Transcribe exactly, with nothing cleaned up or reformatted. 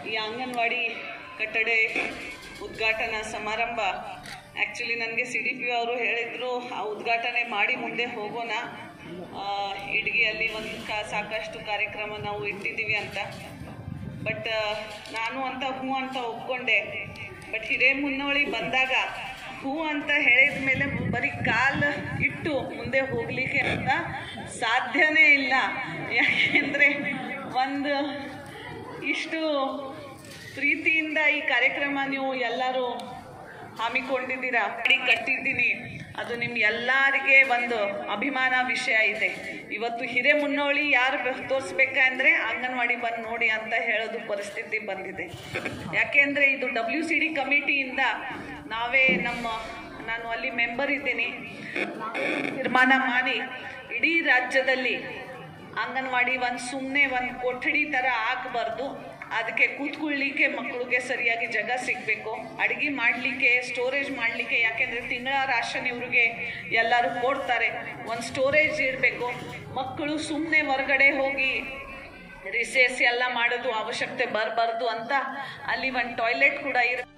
ಈ ಅಂಗನವಾಡಿ ಕಟ್ಟಡ ಉದ್ಘಾಟನಾ ಸಮಾರಂಭ ಆ್ಯಕ್ಚುಲಿ ನನಗೆ ಸಿ ಡಿ ಪಿ ಅವರು ಹೇಳಿದರು ಆ ಉದ್ಘಾಟನೆ ಮಾಡಿ ಮುಂದೆ ಹೋಗೋಣ, ಇಡ್ಗಿಯಲ್ಲಿ ಒಂದು ಕಾ ಸಾಕಷ್ಟು ಕಾರ್ಯಕ್ರಮ ನಾವು ಇಟ್ಟಿದ್ದೀವಿ ಅಂತ. ಬಟ್ ನಾನು ಅಂತ ಹೂ ಅಂತ ಒಪ್ಕೊಂಡೆ. ಬಟ್ ಹಿರೇಮುನ್ನೋಳಿ ಬಂದಾಗ ಹೂ ಅಂತ ಹೇಳಿದ ಮೇಲೆ ಬರೀ ಕಾಲು ಇಟ್ಟು ಮುಂದೆ ಹೋಗಲಿಕ್ಕೆ ಅಂತ ಸಾಧ್ಯನೇ ಇಲ್ಲ. ಯಾಕೆಂದರೆ ಒಂದು ಇಷ್ಟು ಪ್ರೀತಿಯಿಂದ ಈ ಕಾರ್ಯಕ್ರಮ ನೀವು ಎಲ್ಲರೂ ಹಮ್ಮಿಕೊಂಡಿದ್ದೀರಾ, ಕಟ್ಟಿದ್ದೀನಿ. ಅದು ನಿಮ್ಮ ಎಲ್ಲರಿಗೆ ಒಂದು ಅಭಿಮಾನ ವಿಷಯ ಇದೆ. ಇವತ್ತು ಹಿರೇಮುನ್ನೋಳಿ ಯಾರು ತೋರಿಸ್ಬೇಕಂದ್ರೆ ಅಂಗನವಾಡಿ ಬಂದು ನೋಡಿ ಅಂತ ಹೇಳೋದು ಪರಿಸ್ಥಿತಿ ಬಂದಿದೆ. ಯಾಕೆಂದರೆ ಇದು ಡಬ್ಲ್ಯೂ ಸಿ ಡಿ ಕಮಿಟಿಯಿಂದ ನಾವೇ ನಮ್ಮ ನಾನು ಅಲ್ಲಿ ಮೆಂಬರ್ ಇದ್ದೀನಿ, ತೀರ್ಮಾನ ಮಾಡಿ ಇಡೀ ರಾಜ್ಯದಲ್ಲಿ ಅಂಗನವಾಡಿ ಒಂದು ಸುಮ್ಮನೆ ಒಂದು ಕೊಠಡಿ ಥರ ಹಾಕಬಾರ್ದು. ಅದಕ್ಕೆ ಕೂತ್ಕೊಳ್ಳಿಕ್ಕೆ ಮಕ್ಕಳಿಗೆ ಸರಿಯಾಗಿ ಜಾಗ ಸಿಗಬೇಕು, ಅಡುಗೆ ಮಾಡಲಿಕ್ಕೆ, ಸ್ಟೋರೇಜ್ ಮಾಡಲಿಕ್ಕೆ. ಯಾಕೆಂದರೆ ತಿಂಗಳ ರಾಶನ್ ಇವ್ರಿಗೆ ಎಲ್ಲರೂ ಕೊಡ್ತಾರೆ, ಒಂದು ಸ್ಟೋರೇಜ್ ಇರಬೇಕು. ಮಕ್ಕಳು ಸುಮ್ಮನೆ ಹೊರಗಡೆ ಹೋಗಿ ರಿಸೇಸ್ ಎಲ್ಲ ಮಾಡೋದು ಅವಶ್ಯಕತೆ ಬರಬಾರ್ದು ಅಂತ ಅಲ್ಲಿ ಒಂದು ಟಾಯ್ಲೆಟ್ ಕೂಡ ಇರ